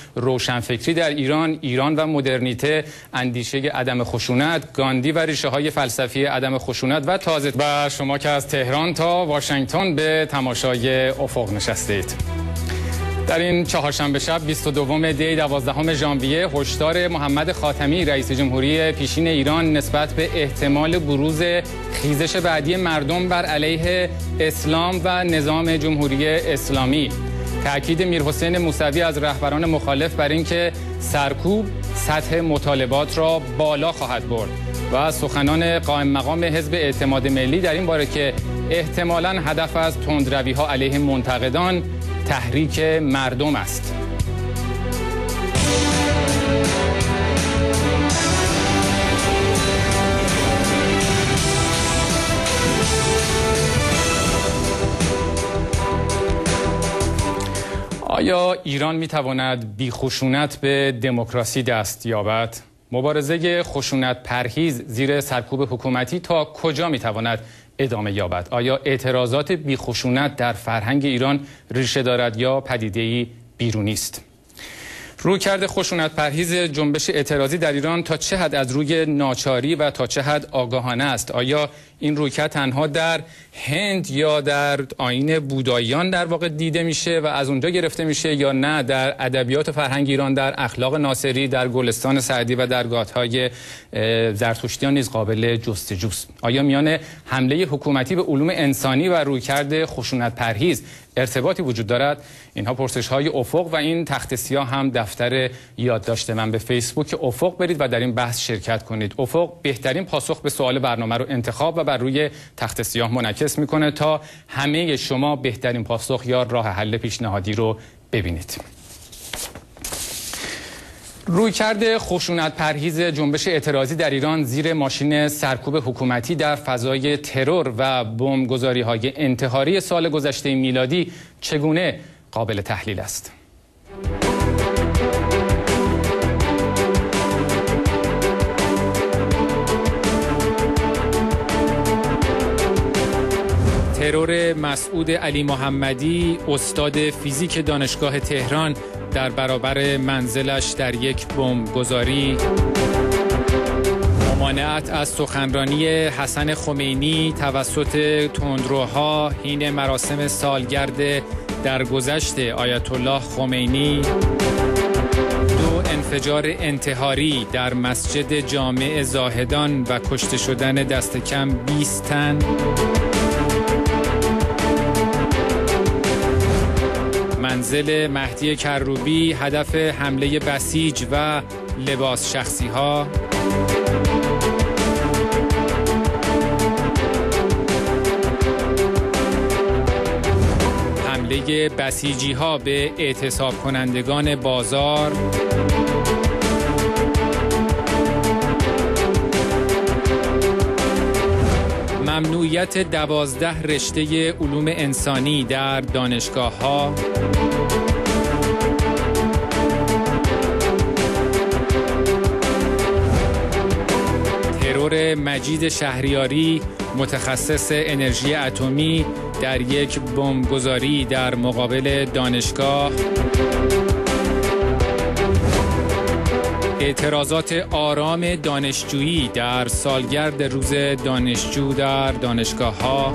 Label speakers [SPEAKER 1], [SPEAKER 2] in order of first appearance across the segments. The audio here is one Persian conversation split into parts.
[SPEAKER 1] روشنفکری در ایران و مدرنیته، اندیشه عدم خشونت، گاندی و ریشه های فلسفی عدم خشونت و تازه. و شما که از تهران تا واشنگتن به تماشای افق نشستید. در این چهارشنبه شب 22 دی 12 ژانویه هشدار محمد خاتمی رئیس جمهوری پیشین ایران نسبت به احتمال بروز خیزش بعدی مردم بر علیه اسلام و نظام جمهوری اسلامی. تأکید میرحسین موسوی از رهبران مخالف بر اینکه سرکوب سطح مطالبات را بالا خواهد برد و سخنان قائم مقام حزب اعتماد ملی در این باره که احتمالاً هدف از تندروی‌ها علیه منتقدان تحریک مردم است. آیا ایران می‌تواند بی خشونت به دموکراسی دست یابد؟ مبارزه خشونت پرهیز زیر سرکوب حکومتی تا کجا می‌تواند ادامه یابد؟ آیا اعتراضات بی خشونت در فرهنگ ایران ریشه دارد یا پدیده‌ای بیرونی است؟ رویکرد خشونت پرهیز جنبش اعتراضی در ایران تا چه حد از روی ناچاری و تا چه حد آگاهانه است؟ آیا این رویکرد تنها در هند یا در آیین بوداییان در واقع دیده میشه و از اونجا گرفته میشه یا نه در ادبیات و فرهنگ ایران، در اخلاق ناصری، در گلستان سعدی و در گاتهای زرتشتیان نیز قابل جستجوست؟ آیا میان حمله حکومتی به علوم انسانی و رویکرد خشونت پرهیز ارتباطی وجود دارد؟ اینها پرسش‌های افق و این تخت سیاه هم دفتر یادداشت من. به فیسبوک افق برید و در این بحث شرکت کنید. افق بهترین پاسخ به سوال برنامه رو انتخاب و بر روی تخت سیاه منعکس میکنه تا همه شما بهترین پاسخ یا راه حل پیشنهادی رو ببینید. رویکرد خشونت پرهیز جنبش اعتراضی در ایران زیر ماشین سرکوب حکومتی در فضای ترور و بمبگذاری‌های انتحاری سال گذشته میلادی چگونه قابل تحلیل است؟ ترور مسعود علی محمدی، استاد فیزیک دانشگاه تهران، در برابر منزلش در یک بمبگذاری. ممانعت از سخنرانی حسن خمینی توسط تندروها حین مراسم سالگرد درگذشت آیت الله خمینی. 2 انفجار انتحاری در مسجد جامع زاهدان و کشته شدن دست کم 20 تن. منزل مهدی کروبی هدف حمله بسیج و لباس شخصی ها. حمله بسیجی ها به اعتصاب کنندگان بازار. ممنوعیت 12 رشته علوم انسانی در دانشگاه ها. ترور مجید شهریاری، متخصص انرژی اتمی، در یک بمبگذاری در مقابل دانشگاه. اعتراضات آرام دانشجویی در سالگرد روز دانشجو در دانشگاه‌ها.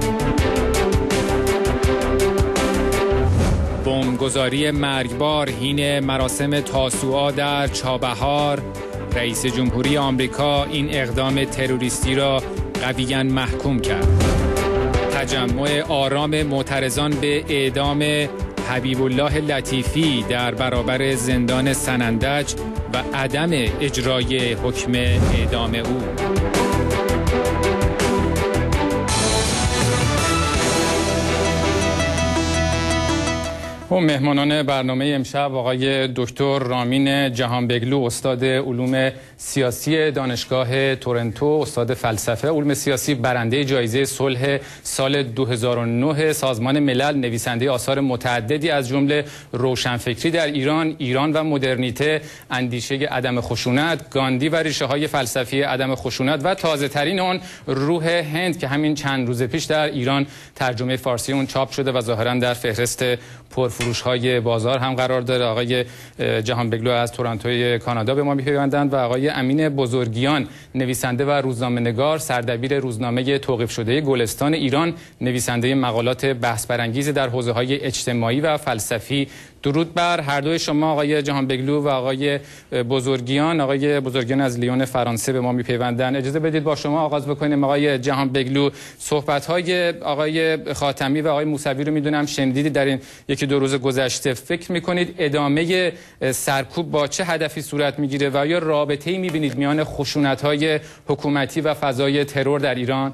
[SPEAKER 1] بمبگذاری مرگبار حین مراسم تاسوعا در چابهار. رئیس جمهوری آمریکا این اقدام تروریستی را قویاً محکوم کرد. تجمع آرام معترضان به اعدام حبیب الله لطیفی در برابر زندان سنندج و عدم اجرای حکم اعدام او. مهمانان برنامه امشب آقای دکتر رامین جهانبگلو، استاد علوم سیاسی دانشگاه تورنتو، استاد فلسفه علوم سیاسی، برنده جایزه صلح سال 2009 سازمان ملل، نویسنده آثار متعددی از جمله روشنفکری در ایران و مدرنیته، اندیشه عدم خشونت، گاندی و ریشه های فلسفی عدم خشونت و تازه ترین آن روح هند که همین چند روز پیش در ایران ترجمه فارسی اون چاپ شده و ظاهرا در فهرست فروش‌های بازار هم قرار داره. آقای جهانبگلو از تورنتوی کانادا به ما می‌پیوندند و آقای امین بزرگیان نویسنده و روزنامه‌نگار، سردبیر روزنامه توقیف شده گلستان ایران، نویسنده مقالات بحث برانگیز در حوزه‌های اجتماعی و فلسفی. درود بر هر دوی شما آقای جهانبگلو و آقای بزرگیان. آقای بزرگیان از لیون فرانسه به ما میپیوندن. اجازه بدید با شما آغاز بکنیم. آقای جهانبگلو، صحبت‌های آقای خاتمی و آقای موسوی رو میدونم شنیدید در این یکی دو روز گذشته. فکر میکنید ادامه سرکوب با چه هدفی صورت میگیره و یا رابطه‌ای میبینید میان خشونت‌های حکومتی و فضای ترور در ایران؟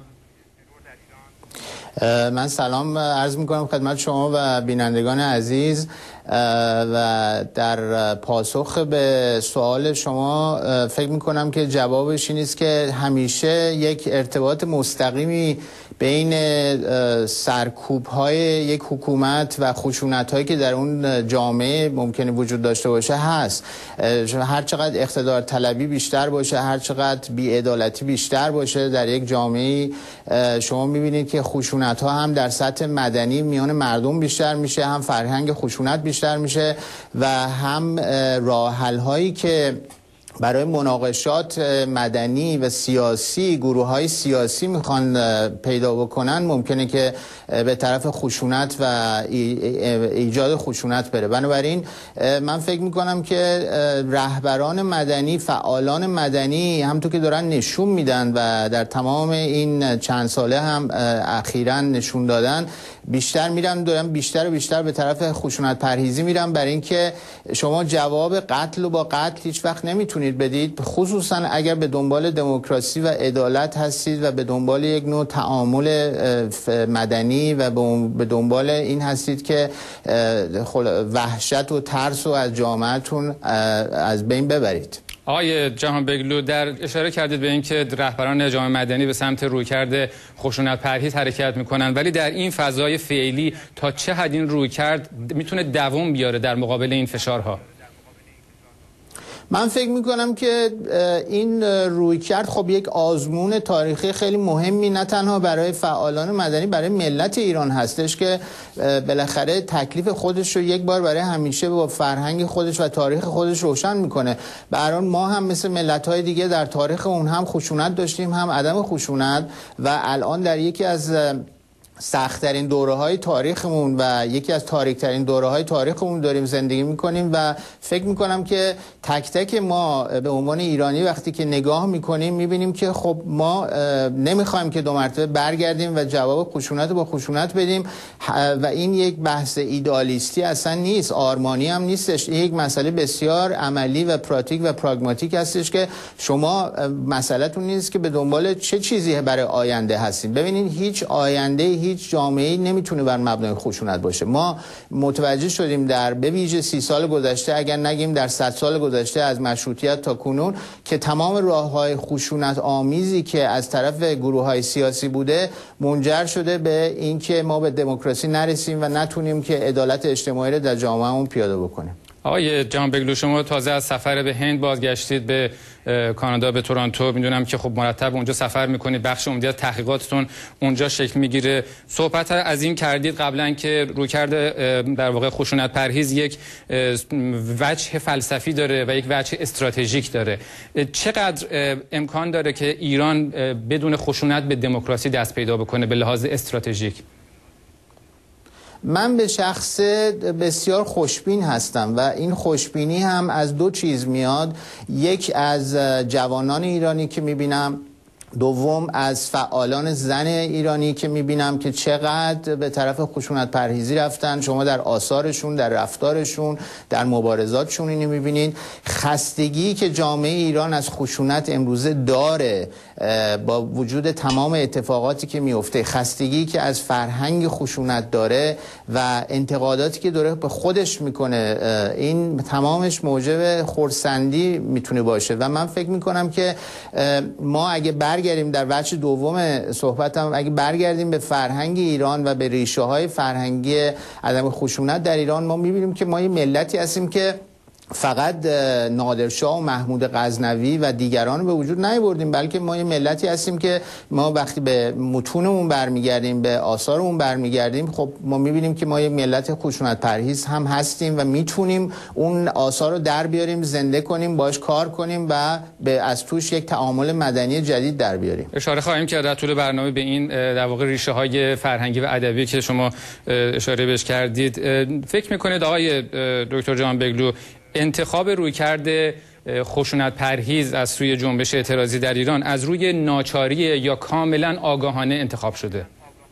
[SPEAKER 2] من سلام عرض میکنم خدمت شما و بینندگان عزیز و در پاسخ به سوال شما فکر میکنم که جوابش این است که همیشه یک ارتباط مستقیمی بین سرکوب‌های یک حکومت و خشونت‌هایی که در اون جامعه ممکنه وجود داشته باشه هست. هر چقدر اقتدار طلبی بیشتر باشه، هر چقدر بی‌عدالتی بیشتر باشه در یک جامعه، شما می‌بینید که خشونت‌ها هم در سطح مدنی میان مردم بیشتر میشه، هم فرهنگ خشونت بیشتر میشه و هم راه حل‌هایی که برای مناقشات مدنی و سیاسی گروه‌های سیاسی میخوان پیدا بکنن ممکنه که به طرف خشونت و ایجاد خشونت بره. بنابراین من فکر میکنم که رهبران مدنی، فعالان مدنی همونطور که دارن نشون میدن و در تمام این چند ساله هم اخیراً نشون دادن، بیشتر میرن دارن بیشتر و بیشتر به طرف خشونت پرهیزی میرن، برای اینکه شما جواب قتل و با قتل هیچ وقت نمیتونید بدید، خصوصا اگر به دنبال دموکراسی و عدالت هستید و به دنبال یک نوع تعامل مدنی و به دنبال این هستید که وحشت و ترس رو از جامعهتون از بین ببرید.
[SPEAKER 1] آقای جهانبگلو، در اشاره کردید به اینکه رهبران جامعه مدنی به سمت رویکرد خشونت پرهیز حرکت میکنن، ولی در این فضای فعلی تا چه حد این رویکرد میتونه دوام بیاره در مقابل این فشارها؟
[SPEAKER 2] من فکر میکنم که این رویکرد خب یک آزمون تاریخی خیلی مهمی نه تنها برای فعالان مدنی، برای ملت ایران هستش که بالاخره تکلیف خودش رو یک بار برای همیشه با فرهنگ خودش و تاریخ خودش روشن میکنه. به هر حال ما هم مثل ملت‌های دیگه در تاریخ اون هم خشونت داشتیم، هم عدم خشونت، و الان در یکی از سخت‌ترین دوره‌های تاریخمون و یکی از تاریک‌ترین دوره‌های تاریخمون داریم زندگی می‌کنیم و فکر می‌کنم که تک تک ما به عنوان ایرانی وقتی که نگاه می‌کنیم می‌بینیم که خب ما نمی‌خوایم که دو مرتبه برگردیم و جواب خشونت با خشونت بدیم و این یک بحث ایدئالیستی اصلا نیست، آرمانی هم نیستش، یک مسئله بسیار عملی و پراتیک و پراگماتیک هستش که شما مسئله‌تون نیست که به دنبال چه چیزی برای آینده هستین. ببینید هیچ آینده، هیچ جامعه‌ای نمیتونه بر مبنای خشونت باشه. ما متوجه شدیم در به ویژه 30 سال گذشته، اگر نگیم در 100 سال گذشته از مشروطیت تا کنون، که تمام راه‌های خشونت آمیزی که از طرف گروه‌های سیاسی بوده منجر شده به اینکه ما به دموکراسی نرسیم و نتونیم که عدالت اجتماعی رو در جامعهمون پیاده بکنیم.
[SPEAKER 1] آقای جهانبگلو، شما تازه از سفر به هند بازگشتید، به کانادا، به تورنتو. میدونم که خب مرتب اونجا سفر میکنید، بخش عمده از تحقیقاتتون اونجا شکل میگیره. صحبت از این کردید قبلا که رویکرد در واقع خشونت پرهیز یک وجه فلسفی داره و یک وجه استراتژیک داره. چقدر امکان داره که ایران بدون خشونت به دموکراسی دست پیدا بکنه به لحاظ استراتژیک؟
[SPEAKER 2] من به شخص بسیار خوشبین هستم و این خوشبینی هم از دو چیز میاد. یک از جوانان ایرانی که میبینم، دوم از فعالان زن ایرانی که میبینم که چقدر به طرف خشونت پرهیزی رفتن. شما در آثارشون، در رفتارشون، در مبارزاتشون اینو میبینید. خستگی که جامعه ایران از خشونت امروزه داره با وجود تمام اتفاقاتی که میفته، خستگی که از فرهنگ خشونت داره و انتقاداتی که داره به خودش میکنه، این تمامش موجب خرسندی میتونه باشه و من فکر میکنم که ما اگه برگردیم در بخش دوم صحبتم، اگه برگردیم به فرهنگ ایران و به ریشه های فرهنگی عدم خشونت در ایران، ما میبینیم که ما یه ملتی هستیم که فقط نادرشاه و محمود غزنوی و دیگران به وجود نیاوردیم، بلکه ما یه ملتی هستیم که ما وقتی به متونمون برمیگردیم، به آثارمون برمیگردیم، خب ما میبینیم که ما یه ملت خشونت پرهیز هم هستیم و میتونیم اون آثار رو در بیاریم، زنده کنیم، باش کار کنیم و از توش یک تعامل مدنی جدید در بیاریم.
[SPEAKER 1] اشاره خواهیم کرد در طول برنامه به این در واقع ریشه های فرهنگی و ادبی که شما اشاره بهش کردید. فکر میکنید آقای دکتر جهانبگلو انتخاب رویکرد خشونت پرهیز از سوی جنبش اعتراضی در ایران از روی ناچاری یا کاملا آگاهانه انتخاب شده؟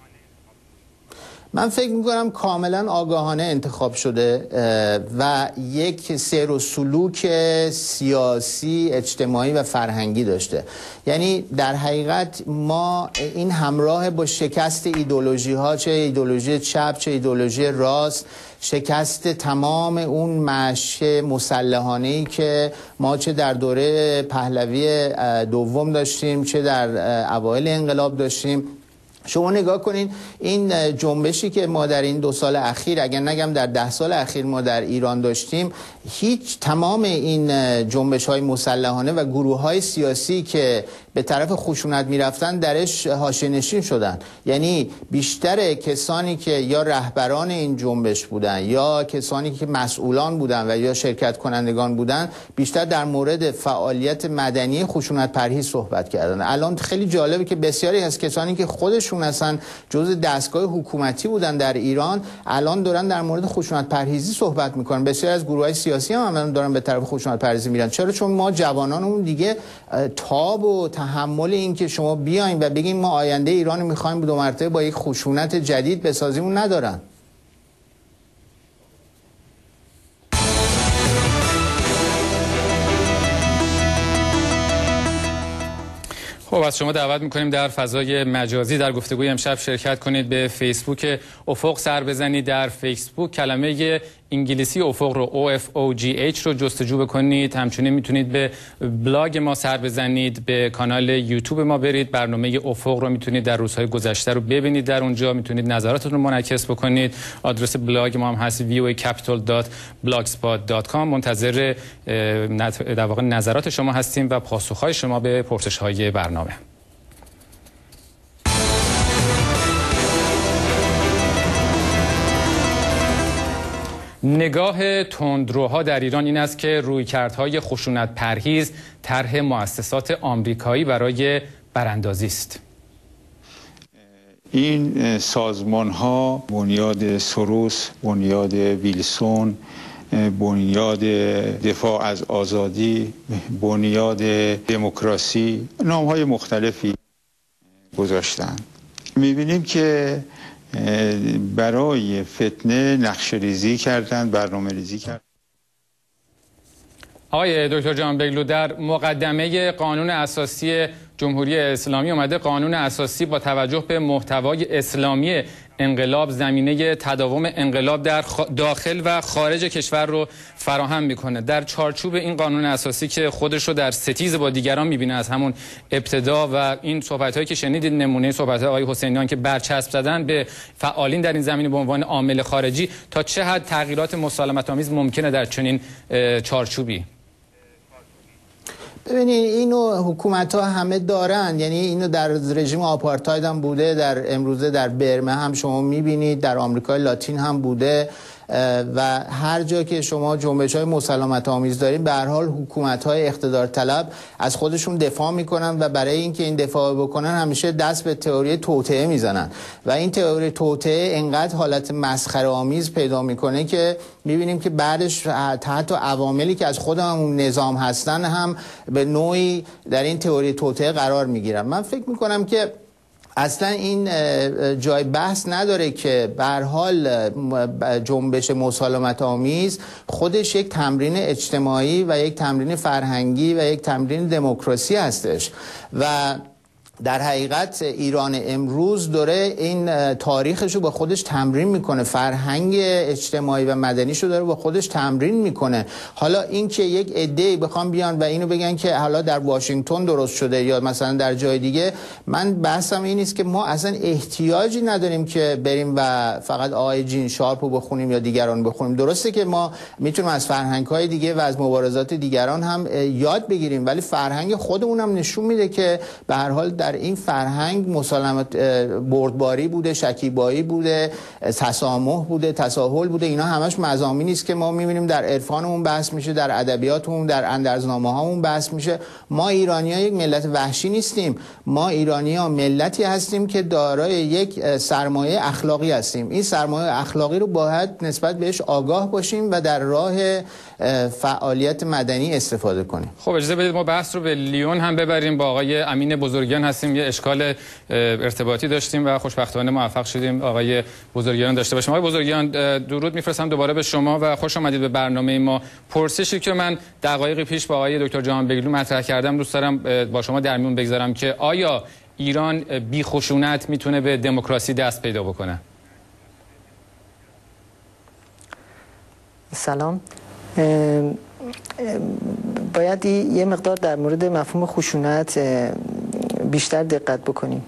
[SPEAKER 2] من فکر میکنم کاملا آگاهانه انتخاب شده و یک سیر و سلوک سیاسی، اجتماعی و فرهنگی داشته. یعنی در حقیقت ما این همراه با شکست ایدئولوژی ها، چه ایدئولوژی چپ چه ایدئولوژی راست، شکست تمام اون مشی مسلحانه‌ای که ما چه در دوره پهلوی دوم داشتیم چه در اوایل انقلاب داشتیم. شما نگاه کنین این جنبشی که ما در این 2 سال اخیر، اگر نگم در 10 سال اخیر ما در ایران داشتیم، تمام این جنبش های مسلحانه و گروه های سیاسی که به طرف خشونت میرفتن درش حاشیه‌نشین شدن. یعنی بیشتر کسانی که یا رهبران این جنبش بودن یا کسانی که مسئولان بودن و یا شرکت کنندگان بودن، بیشتر در مورد فعالیت مدنی خشونت پرهیز صحبت کردن. الان خیلی جالبه که بسیاری از کسانی که خودشون اصلا جزء دستگاه حکومتی بودن در ایران، الان دارن در مورد خشونت پرهیزی صحبت میکنن. بسیاری از گروه‌های سیاسی هم دارن به طرف خشونت پرهیزی میرن. چرا؟ چون ما جوانانمون دیگه تاب و تحمل این که شما بیاین و بگین ما آینده ایران رو میخوایم 2 مرتبه با یک خشونت جدید بسازیمون ندارن.
[SPEAKER 1] خب از شما دعوت میکنیم در فضای مجازی در گفتگوی امشب شرکت کنید. به فیسبوک افق سر بزنید. در فیسبوک کلمه انگلیسی افق رو OFOGH رو جستجو بکنید. همچنین میتونید به بلاگ ما سر بزنید، به کانال یوتیوب ما برید، برنامه افق رو میتونید در روزهای گذشته رو ببینید. در اونجا میتونید نظراتتون رو منعکس بکنید. آدرس بلاگ ما هم هست voacapital.blogspot.com. منتظر در واقع نظرات شما هستیم و پاسخهای شما به پرسش‌های برنامه. نگاه تندروها در ایران این است که رویکردهای خشونت پرهیز طرح مؤسسات آمریکایی برای براندازی است.
[SPEAKER 3] این سازمان ها بنیاد سوروس، بنیاد ویلسون، بنیاد دفاع از آزادی، بنیاد دموکراسی، نام های مختلفی گذاشتند. می‌بینیم که برای فتنه نقشه‌ریزی کردن، برنامه‌ریزی کردن.
[SPEAKER 1] آقای دکتر جهانبگلو، در مقدمه قانون اساسی جمهوری اسلامی اومده قانون اساسی با توجه به محتوای اسلامی انقلاب زمینه تداوم انقلاب در داخل و خارج کشور رو فراهم میکنه. در چارچوب این قانون اساسی که خودش رو در ستیز با دیگران میبینه از همون ابتدا و این صحبت‌هایی که شنیدید نمونه صحبت‌های آقای حسینیان که برچسب زدن به فعالین در این زمینه به عنوان عامل خارجی، تا چه حد تغییرات مسالمت‌آمیز ممکنه در چنین چارچوبی؟
[SPEAKER 2] ببینید اینو حکومت‌ها همه دارن، یعنی اینو در رژیم آپارتاید هم بوده، در امروزه در برمه هم شما می‌بینید، در آمریکای لاتین هم بوده و هر جا که شما جنبش‌های مسالمت‌آمیز دارین به هر حال حکومت‌های اقتدار طلب از خودشون دفاع میکنن و برای اینکه این دفاع بکنن همیشه دست به تئوری توطئه میزنن و این تئوری توطئه انقدر حالت مسخره‌آمیز پیدا میکنه که میبینیم که بعدش حتی عواملی که از خود همون نظام هستن هم به نوعی در این تئوری توطئه قرار میگیرن. من فکر میکنم که اصلا این جای بحث نداره که به هر حال جنبش مسالمت آمیز خودش یک تمرین اجتماعی و یک تمرین فرهنگی و یک تمرین دموکراسی هستش و در حقیقت ایران امروز داره این تاریخش رو با خودش تمرین میکنه، فرهنگ اجتماعی و مدنیش رو داره با خودش تمرین میکنه. حالا این که یک عده‌ای بخوام بیان و اینو بگن که حالا در واشنگتن درست شده یا مثلا در جای دیگه، من بحثم این نیست که ما اصلا احتیاجی نداریم که بریم و فقط آقای جین شارپ رو بخونیم یا دیگران بخونیم. درسته که ما میتونیم از فرهنگ‌های دیگه و از مبارزات دیگران هم یاد بگیریم، ولی فرهنگ خودمون هم نشون میده که به هر حال در این فرهنگ مسالمت بردباری بوده، شکیبایی بوده، تسامح بوده، تساهل بوده. اینا همش مضامینی است که ما می‌بینیم در عرفانمون بحث میشه، در ادبیاتمون، در اندرزنامه‌هامون بحث میشه. ما ایرانی‌ها یک ملت وحشی نیستیم. ما ایرانی‌ها ملتی هستیم که دارای یک سرمایه اخلاقی هستیم. این سرمایه اخلاقی رو باید نسبت بهش آگاه باشیم و در راه فعالیت مدنی استفاده کنیم.
[SPEAKER 1] خب اجازه بدید ما بحث رو به لیون هم ببریم. با آقای امین بزرگیان هستیم. یه اشکال ارتباطی داشتیم و خوشبختانه موفق شدیم آقای بزرگیان داشته باشیم. آقای بزرگیان درود میفرستم دوباره به شما و خوش آمدید به برنامه ما. پرسشی که من دقایقی پیش با آقای دکتر جهانبگلو مطرح کردم دوست دارم با شما در میون بگذارم که آیا ایران بی خشونت میتونه به دموکراسی دست پیدا بکنه؟
[SPEAKER 4] سلام. باید یه مقدار در مورد مفهوم خشونت بیشتر دقت بکنیم.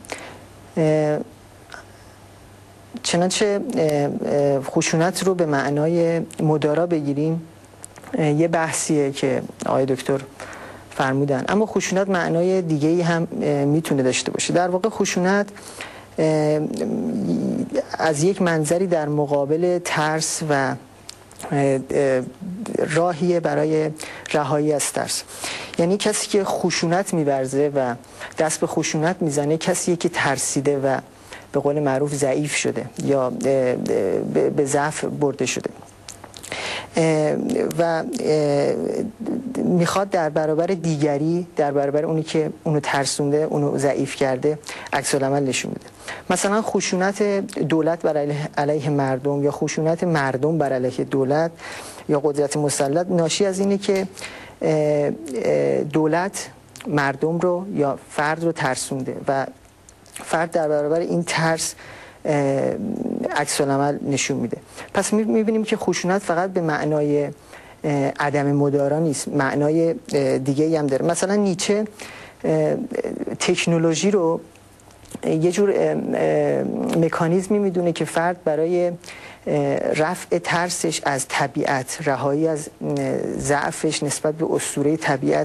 [SPEAKER 4] چنانچه خشونت رو به معنای مدارا بگیریم یه بحثیه که آقای دکتر فرمودن، اما خشونت معنای دیگه‌ای هم میتونه داشته باشه. در واقع خشونت از یک منظری در مقابل ترس و راهیه برای رهایی از ترس. یعنی کسی که خشونت می‌ورزه و دست به خشونت میزنه کسیه که ترسیده و به قول معروف ضعیف شده یا به ضعف برده شده و میخواد در برابر دیگری، در برابر اونی که اونو ترسونده، اونو ضعیف کرده، عکس العمل نشون میده. مثلا خشونت دولت بر علیه مردم یا خشونت مردم بر علیه دولت یا قدرت مسلط ناشی از اینه که دولت مردم رو یا فرد رو ترسونده و فرد در برابر این ترس عکس العمل نشون میده. پس میبینیم که خشونت فقط به معنای عدم مدارا نیست، معنای دیگه هم داره. مثلا نیچه تکنولوژی رو یه جور مکانیزمی میدونه که فرد برای رفع ترسش از طبیعت، رهایی از ضعفش نسبت به اسطوره طبیعت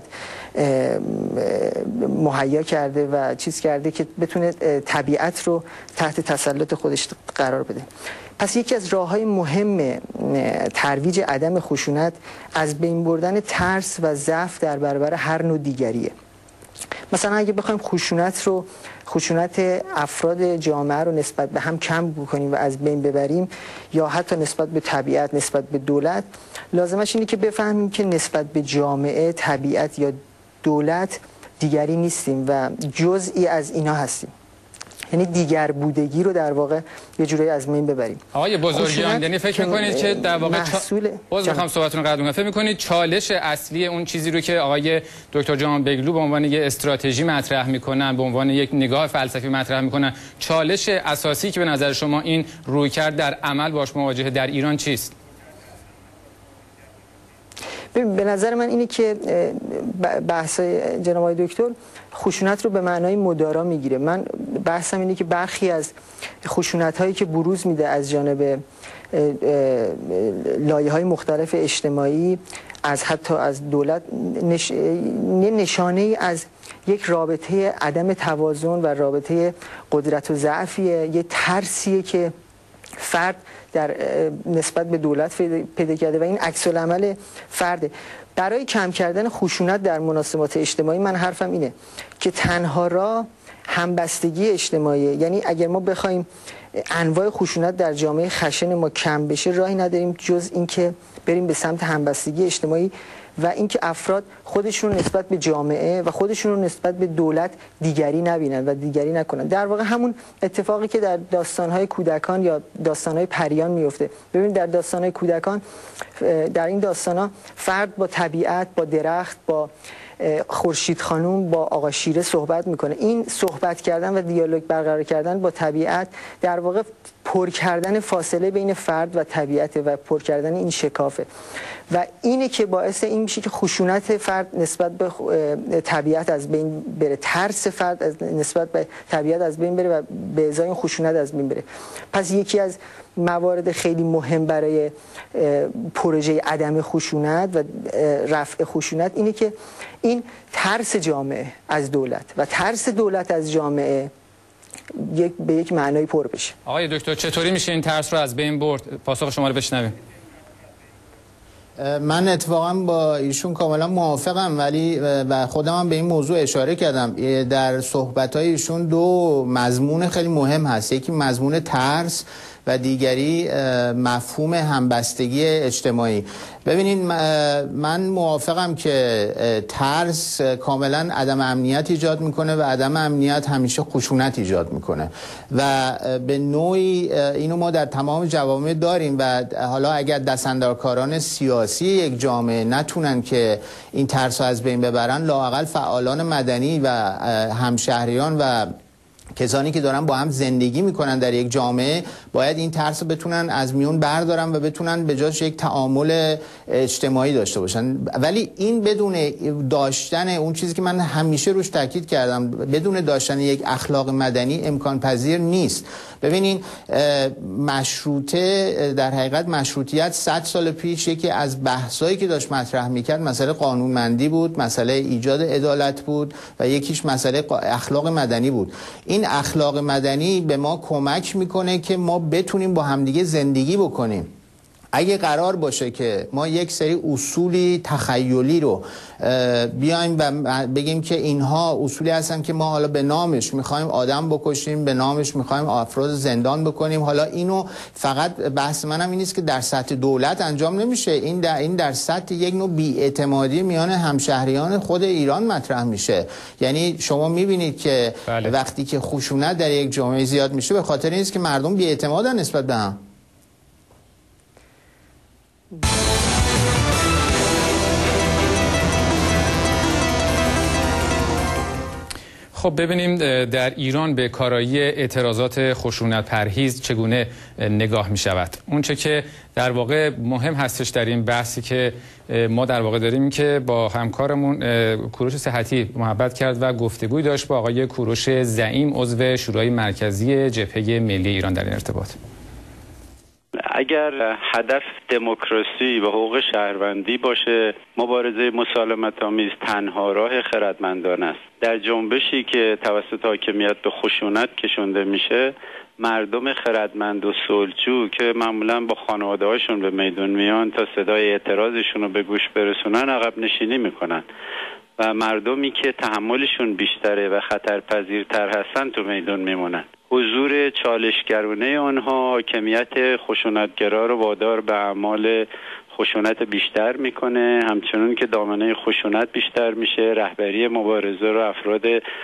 [SPEAKER 4] مهیا کرده و چیز کرده که بتونه طبیعت رو تحت تسلط خودش قرار بده. پس یکی از راه‌های مهم ترویج عدم خشونت از بین بردن ترس و ضعف در برابر هر نوع دیگریه. مثلا اگه بخوایم خشونت افراد جامعه رو نسبت به هم کم بکنیم و از بین ببریم یا حتی نسبت به طبیعت، نسبت به دولت، لازمش اینه که بفهمیم که نسبت به جامعه، طبیعت یا دولت دیگری نیستیم و جزئی از اینا هستیم. یعنی دیگر بودگی رو در واقع یه جوری از بین ببریم.
[SPEAKER 1] آقای بزرگیان، یعنی فکر می‌کنید که در واقع می‌خوام صحبتتون رو قطع کنم. فکر می‌کنید چالش اصلی اون چیزی رو که آقای دکتر جهانبگلو به عنوان یک استراتژی مطرح می‌کنن، به عنوان یک نگاه فلسفی مطرح می‌کنن، چالش اساسی که به نظر شما این رویکرد در عمل باش مواجهه در ایران چیست؟
[SPEAKER 4] به نظر من اینه که بحث جناب آقای دکتر خشونت رو به معنای مدارا میگیره. من بحثم اینه که برخی از خشونت هایی که بروز میده از جانب لایه های مختلف اجتماعی، حتی از دولت، نشانه ای از یک رابطه عدم توازن و رابطه قدرت و ضعفیه، یه ترسیه که فرد در نسبت به دولت پیدا کرده و این عکس العمل فرده. برای کم کردن خشونت در مناسبات اجتماعی من حرفم اینه که تنها راه همبستگی اجتماعی، یعنی اگر ما بخوایم انواع خشونت در جامعه خشن ما کم بشه، راهی نداریم جز اینکه بریم به سمت همبستگی اجتماعی و اینکه افراد خودشون نسبت به جامعه و خودشون نسبت به دولت دیگری نبینن و دیگری نکنن. در واقع همون اتفاقی که در داستان‌های کودکان یا داستان‌های پریان میفته. ببینید در داستان‌های کودکان، در این داستان‌ها فرد با طبیعت، با درخت، با خورشید خانوم با آقا شیره صحبت میکنه. این صحبت کردن و دیالوگ برقرار کردن با طبیعت در واقع پر کردن فاصله بین فرد و طبیعت و پر کردن این شکافه و اینه که باعث این میشه که خشونت فرد نسبت به طبیعت از بین بره، ترس فرد نسبت به طبیعت از بین بره و به ازای این خشونت از بین بره. پس یکی از موارد خیلی مهم برای پروژه عدم خشونت و رفع خشونت اینه که این ترس جامعه از دولت و ترس دولت از جامعه به یک معنای پر بشه.
[SPEAKER 1] آقای دکتر چطوری میشه این ترس رو از بین برد؟ پاسخ شما رو بشنویم.
[SPEAKER 2] من اتفاقا با ایشون کاملا موافقم، ولی و خودم هم به این موضوع اشاره کردم. در صحبت‌های ایشون دو مضمون خیلی مهم هست، یکی مضمون ترس و دیگری مفهوم همبستگی اجتماعی. ببینید من موافقم که ترس کاملا عدم امنیت ایجاد میکنه و عدم امنیت همیشه خشونت ایجاد میکنه و به نوعی اینو ما در تمام جوامع داریم و حالا اگر دستاندرکاران سیاسی یک جامعه نتونن که این ترس رو از بین ببرن، لااقل فعالان مدنی و همشهریان و کسانی که دارن با هم زندگی میکنن در یک جامعه باید این ترس رو بتونن از میون بردارن و بتونن به جاش یک تعامل اجتماعی داشته باشن. ولی این بدون داشتن اون چیزی که من همیشه روش تاکید کردم، بدون داشتن یک اخلاق مدنی امکان پذیر نیست. ببینین مشروطه در حقیقت مشروطیت 100 سال پیش یکی از بحثایی که داشت مطرح میکرد مسئله قانونمندی بود، مسئله ایجاد عدالت بود و یکیش مسئله اخلاق مدنی بود. این اخلاق مدنی به ما کمک میکنه که ما بتونیم با همدیگه زندگی بکنیم. اگه قرار باشه که ما یک سری اصولی تخیلی رو بیایم و بگیم که اینها اصولی هستن که ما حالا به نامش میخوایم آدم بکشیم، به نامش میخوایم افراد زندان بکنیم، حالا اینو فقط بحث منم این نیست که در سطح دولت انجام نمیشه، این در سطح یک نوع بی‌اعتمادی میان همشهریان خود ایران مطرح میشه. یعنی شما میبینید که وقتی که خشونت در یک جامعه زیاد میشه به خاطر این است که مردم بی‌اعتمادن نسبت به هم.
[SPEAKER 1] خب ببینیم در ایران به کارایی اعتراضات خشونت پرهیز چگونه نگاه می شود. اونچه که در واقع مهم هستش در این بحثی که ما در واقع داریم که با همکارمون کوروش صحتی محبت کرد و گفتگوی داشت با آقای کوروش زعیم عضو شورای مرکزی جبهه ملی ایران در این ارتباط.
[SPEAKER 5] اگر هدف دموکراسی و حقوق شهروندی باشه، مبارزه مسالمت‌آمیز تنها راه خردمندان است. در جنبشی که توسط حاکمیت به خشونت کشونده میشه، مردم خردمند و صلحجو که معمولا با خانواده‌هاشون به میدون میان تا صدای اعتراضشون رو به گوش برسونن عقب نشینی میکنن و مردمی که تحملشون بیشتره و خطرپذیرتر هستن تو میدون میمونن. حضور چالشگرانه آنها حاکمیت خشونتگرا رو وادار به اعمال خشونت بیشتر میکنه، همچنین که دامنه خشونت بیشتر میشه، رهبری مبارزه رو افراد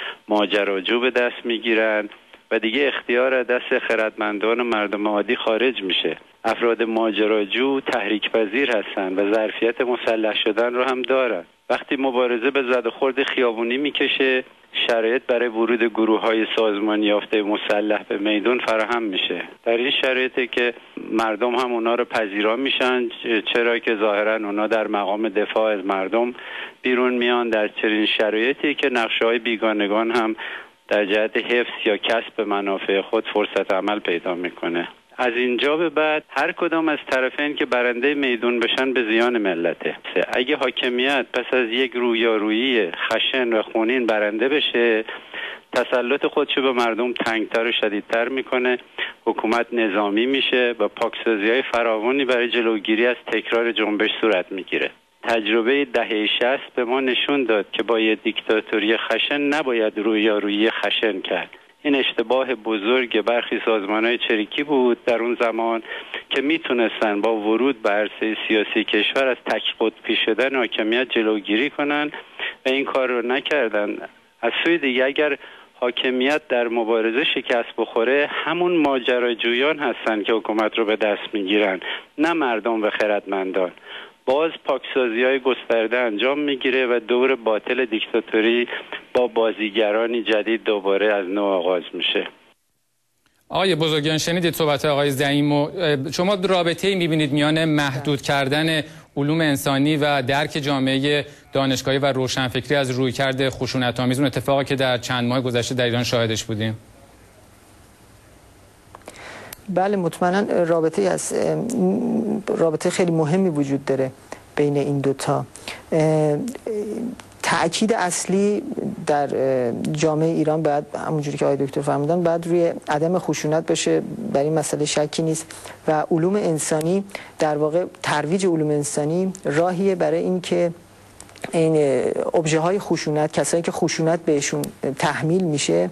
[SPEAKER 5] ماجراجو به دست میگیرن و دیگه اختیار دست خردمندان و مردم عادی خارج میشه. افراد ماجراجو تحریک پذیر هستن و ظرفیت مسلح شدن رو هم دارن. وقتی مبارزه به زد و خورد خیابونی میکشه، شرایط برای ورود گروه‌های سازمانی یافته مسلح به میدون فراهم میشه. در این شرایطی که مردم هم اونا رو پذیرا میشن، چرا که ظاهرا اونا در مقام دفاع از مردم بیرون میان. در چنین شرایطی که نقشه‌های بیگانگان هم در جهت حفظ یا کسب منافع خود فرصت عمل پیدا میکنه. از اینجا به بعد هر کدام از طرفین که برنده میدون بشن به زیان ملته. اگه حاکمیت پس از یک رویارویی خشن و خونین برنده بشه، تسلط خودشو به مردم تنگتر و شدیدتر میکنه، حکومت نظامی میشه و پاکسازی‌های فراوانی برای جلوگیری از تکرار جنبش صورت میگیره. تجربه دهه 60 به ما نشون داد که با یه دیکتاتوری خشن نباید رویارویی خشن کرد. این اشتباه بزرگ برخی سازمان‌های چریکی بود در اون زمان که میتونستن با ورود به عرصه سیاسی کشور از تک قطبی شدن حاکمیت جلوگیری کنن و این کار رو نکردن. از سوی دیگه اگر حاکمیت در مبارزه شکست بخوره، همون ماجراجویان هستن که حکومت رو به دست میگیرن، نه مردم و خردمندان. باز پاکسازی‌های گسترده انجام میگیره و دور باطل دیکتاتوری با بازیگرانی جدید دوباره از نو آغاز میشه.
[SPEAKER 1] آقای بزرگیان شنیدید صحبت آقای زعیمو. شما رابطه‌ای می‌بینید میان محدود کردن علوم انسانی و درک جامعه دانشگاهی و روشنفکری از رویکرد خشونت‌آمیز، اون اتفاقی که در چند ماه گذشته در ایران شاهدش بودیم؟
[SPEAKER 4] بله مطمئنا رابطه خیلی مهمی وجود داره بین این دوتا. تأکید اصلی در جامعه ایران باید همونجوری که آقای دکتر فرمودن باید روی عدم خشونت باشه، برای این مسئله شکی نیست و علوم انسانی در واقع ترویج علوم انسانی راهیه برای این که این ابژه های خشونت، کسایی که خشونت بهشون تحمیل میشه،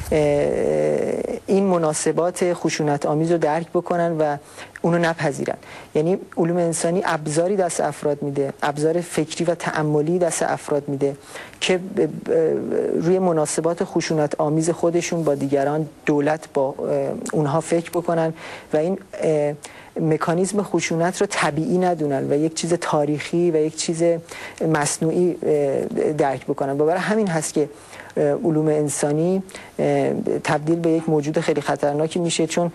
[SPEAKER 4] این مناسبات خشونت آمیز رو درک بکنن و اونو نپذیرن. یعنی علوم انسانی ابزاری دست افراد میده، ابزار فکری و تأملی دست افراد میده که روی مناسبات خشونت آمیز خودشون با دیگران، دولت، با اونها فکر بکنن و این مکانیزم خشونت رو طبیعی ندونن و یک چیز تاریخی و یک چیز مصنوعی درک بکنن. برای همین هست که علوم انسانی تبدیل به یک موجود خیلی خطرناکی میشه، چون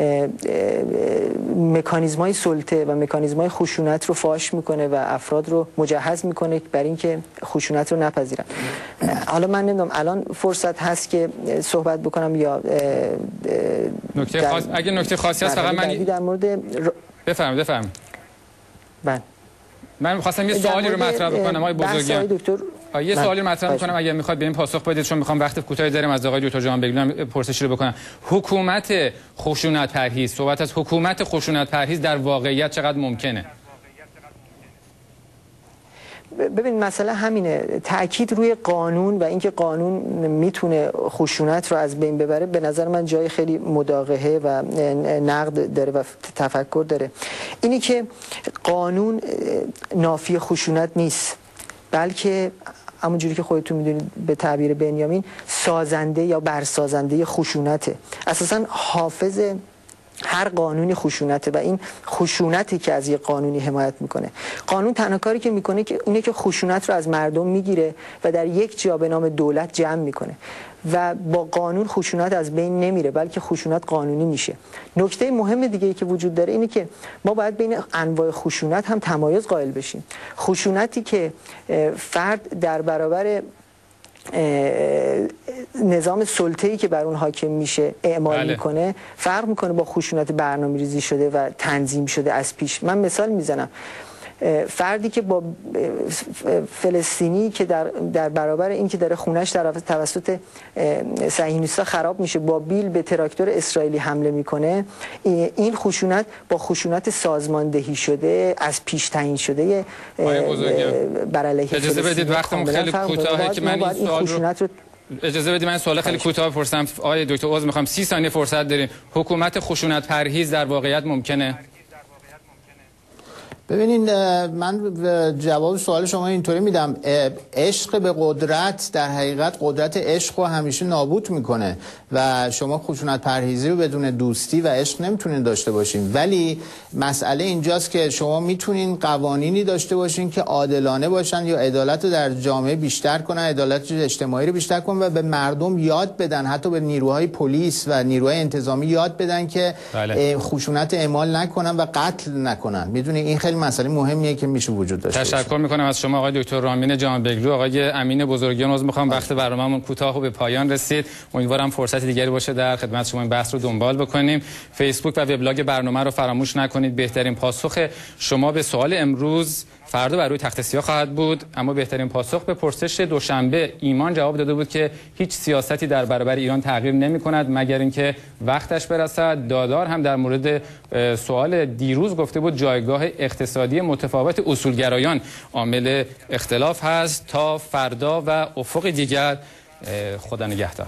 [SPEAKER 4] مکانیزم‌های سلطه و مکانیزم‌های خشونت رو فاش میکنه و افراد رو مجهز میکنه برای اینکه خشونت رو نپذیرن. حالا من نمیدونم الان فرصت هست که صحبت بکنم یا
[SPEAKER 1] نکته خاص، اگه نکته خاصی هست فقط من
[SPEAKER 4] در مورد
[SPEAKER 1] بفرمایید.
[SPEAKER 4] بله
[SPEAKER 1] من می‌خواستم یه سوالی رو مطرح بکنم آقای بزرگیان. یه سوالی رو مطرح می‌کنم اگر می‌خواد به این پاسخ بدید، چون می‌خوام وقت کوتاهی داریم از آقای دکتر جهانبگلو هم پرسشی رو بکنم. حکومت خشونت پرهیز، صحبت از حکومت خشونت پرهیز در واقعیت چقدر ممکنه؟
[SPEAKER 4] ببین مسئله همینه، تأکید روی قانون و اینکه قانون میتونه خشونت رو از بین ببره به نظر من جای خیلی مداقهه و نقد داره و تفکر داره. اینی که قانون نافی خشونت نیست، بلکه همونجوری که خودتون میدونید به تعبیر بنیامین سازنده یا برسازنده خشونته. اساساً حافظ هر قانونی خشونته و این خشونتی که از یک قانونی حمایت میکنه. قانون تنها کاری که میکنه که اینه که خشونت رو از مردم میگیره و در یک جا به نام دولت جمع میکنه و با قانون خشونت از بین نمیره، بلکه خشونت قانونی میشه. نکته مهم دیگه ای که وجود داره اینه که ما باید بین انواع خشونت هم تمایز قائل بشیم. خشونتی که فرد در برابر نظام سلطه‌ای که بر اون حاکم میشه اعمال میکنه فرق میکنه با خشونت برنامه‌ریزی شده و تنظیم شده از پیش. من مثال میزنم، فردی که با فلسطینی که در برابر این که داره خونش توسط صهیونیست‌ها خراب میشه با بیل به تراکتور اسرائیلی حمله میکنه، این خشونت با خشونت سازماندهی شده از پیش تعیین شده بر علیه
[SPEAKER 1] اجازه بدید وقتمون خیلی کوتاهه که من این سوال رو اجازه بدید من سوال خیلی کوتاه بپرسم. آقای دکتر عوض میخوام 30 ثانیه فرصت داریم. حکومت خشونت پرهیز در واقعیت ممکنه؟
[SPEAKER 2] ببینین من جواب سوال شما اینطوری میدم، عشق به قدرت در حقیقت قدرت عشق رو همیشه نابود میکنه و شما خشونت پرهیزی رو بدون دوستی و عشق نمیتونین داشته باشین. ولی مسئله اینجاست که شما میتونین قوانینی داشته باشین که عادلانه باشن یا عدالت رو در جامعه بیشتر کنن، عدالت اجتماعی رو بیشتر کنن و به مردم یاد بدن، حتی به نیروهای پلیس و نیروهای انتظامی یاد بدن که خشونت اعمال نکنن و قتل نکنن. میدونین این خیلی مسئله مهمیه که میشه وجود داشته باشه.
[SPEAKER 1] تشکر میکنم از شما آقای دکتر رامین جهانبگلو. آقای امین بزرگیان، عذر میخوام وقت برنامه‌مون کوتاه و به پایان رسید. امیدوارم فرصت دیگری باشه در خدمت شما این بحث رو دنبال بکنیم. فیسبوک و وبلاگ برنامه رو فراموش نکنید. بهترین پاسخ شما به سوال امروز فردا بر روی تخت سیاه خواهد بود، اما بهترین پاسخ به پرسش دوشنبه ایمان جواب داده بود که هیچ سیاستی در برابر ایران تغییر نمی‌کند مگر اینکه وقتش برسد. دادار هم در مورد سوال دیروز گفته بود جایگاه اقتصادی متفاوت اصولگرایان عامل اختلاف هست. تا فردا و افق دیگر، خدا نگهدار.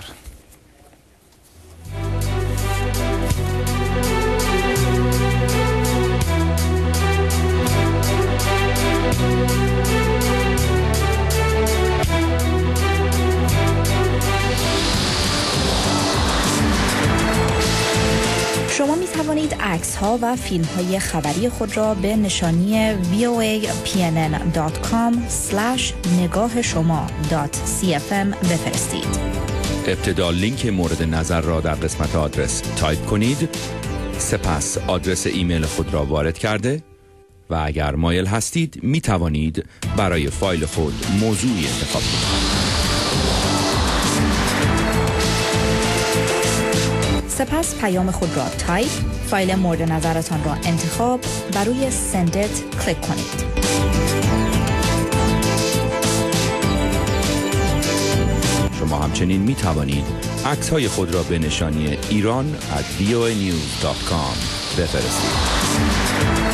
[SPEAKER 6] شما می توانید عکس ها و فیلم های خبری خود را به نشانی voapnn.com/نگاهشما.cfm بفرستید.
[SPEAKER 7] ابتدا لینک مورد نظر را در قسمت آدرس تایپ کنید، سپس آدرس ایمیل خود را وارد کرده و اگر مایل هستید می توانید برای فایل خود موضوعی انتخاب کنید.
[SPEAKER 6] سپس پیام خود را تایپ، فایل مورد نظرتان را انتخاب و روی سندت کلیک کنید.
[SPEAKER 7] شما همچنین می توانید عکس های خود را به نشانی ایران@voanews.com بفرستید.